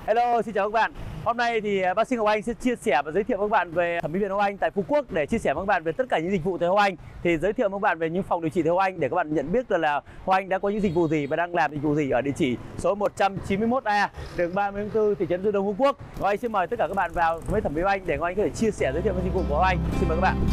Hello, xin chào các bạn. Hôm nay thì bác sĩ Ngọc Anh sẽ chia sẻ và giới thiệu với các bạn về thẩm mỹ viện Hoa Anh tại Phú Quốc để chia sẻ với các bạn về tất cả những dịch vụ tại Hoa Anh. Thì giới thiệu với các bạn về những phòng điều trị tại Hoa Anh để các bạn nhận biết là Hoa Anh đã có những dịch vụ gì và đang làm dịch vụ gì ở địa chỉ số 191A, đường 34, thị trấn Dương Đông, Phú Quốc. Ngọc Anh xin mời tất cả các bạn vào với thẩm mỹ Hoa Anh để Ngọc Anh có thể chia sẻ giới thiệu về dịch vụ của Hoa Anh. Xin mời các bạn.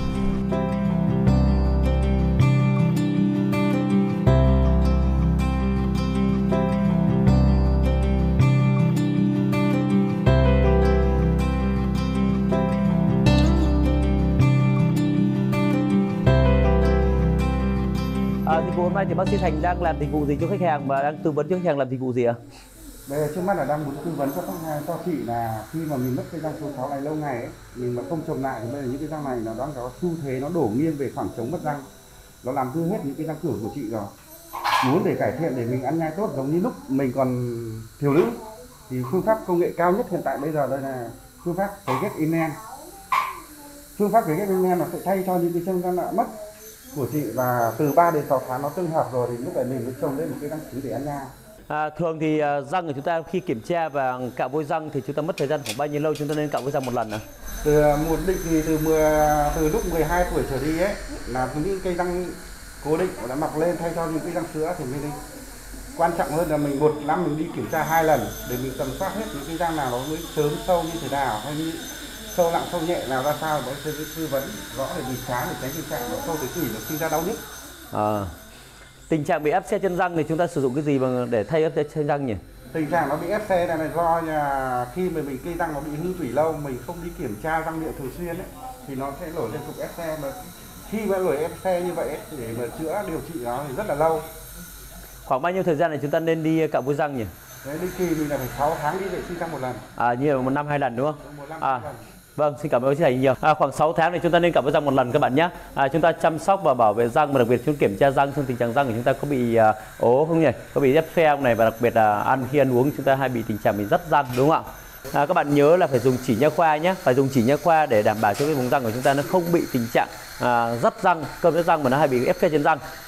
Dịch vụ hôm nay thì bác sĩ Thành đang làm dịch vụ gì cho khách hàng và đang tư vấn cho khách hàng làm dịch vụ gì ạ? Bây trước mắt là đang muốn tư vấn cho khách hàng, cho chị là khi mà mình mất cái răng số 6 này lâu ngày ấy, mình mà không trồng lại thì bây giờ những cái răng này nó đang có xu thế nó đổ nghiêng về khoảng trống mất răng, nó làm hư hết những cái răng cửa của chị rồi. Muốn để cải thiện để mình ăn nhai tốt giống như lúc mình còn thiếu nữ thì phương pháp công nghệ cao nhất hiện tại bây giờ đây là phương pháp cấy ghép implant. Phương pháp cấy ghép implant nó sẽ thay cho những cái chân răng đã mất của chị, và từ 3 đến 6 tháng nó tương hợp rồi thì lúc này mình mới trồng lên một cái răng sứ để ăn nhai. Thường thì răng của chúng ta khi kiểm tra và cạo vôi răng thì chúng ta mất thời gian khoảng bao nhiêu lâu chúng ta nên cạo vôi răng một lần ạ? Một định kỳ từ lúc 12 tuổi trở đi ấy là những cây răng cố định đã mọc lên thay cho những cái răng sữa thì mình quan trọng hơn là mình một năm mình đi kiểm tra 2 lần để mình tầm soát hết những cái răng nào nó mới sớm sâu như thế nào, hay như sâu nặng sâu nhẹ nào ra sao, để tư vấn rõ để mình khám để tránh tình trạng nó sâu tới tủy nó sinh ra đau nhức. Tình trạng bị ép xe chân răng thì chúng ta sử dụng cái gì để thay ép xe chân răng nhỉ? Tình trạng nó bị ép xe này là do là khi mà mình cây răng nó bị hư tủy lâu, mình không đi kiểm tra răng miệng thường xuyên ấy, thì nó sẽ nổi lên cục ép xe. Mà khi mà nổi ép xe như vậy ấy, để mà chữa điều trị nó thì rất là lâu. Khoảng bao nhiêu thời gian này chúng ta nên đi cạo vôi răng nhỉ? Đấy, định kỳ mình là phải 6 tháng đi vệ sinh răng một lần. Như là 1 năm 2 lần đúng không? 1 năm 2 lần. Vâng, xin cảm ơn bác sĩ Thành nhiều. Khoảng 6 tháng thì chúng ta nên cạo vôi răng một lần các bạn nhé. Chúng ta chăm sóc và bảo vệ răng, và đặc biệt chúng kiểm tra răng xem tình trạng răng của chúng ta có bị ố không nhỉ, có bị ép xe không này, và đặc biệt là khi ăn uống chúng ta hay bị tình trạng bị rắt răng đúng không ạ? Các bạn nhớ là phải dùng chỉ nha khoa nhé, phải dùng chỉ nha khoa để đảm bảo cho cái vùng răng của chúng ta nó không bị tình trạng rắt răng, cơm rắt răng mà nó hay bị ép xe trên răng.